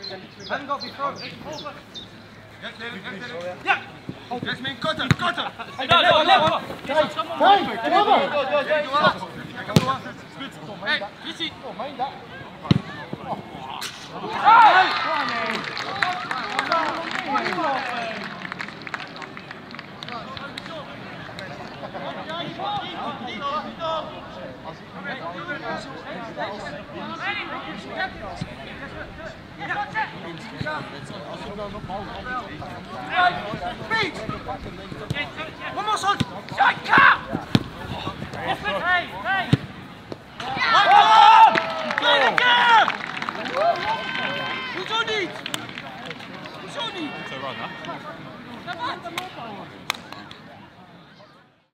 Haven't got to be thrown. Ja! Jasmin, korter! Level! Hey, Ritchie! One more shot! Hey! Hoezo niet? Zo run, hè?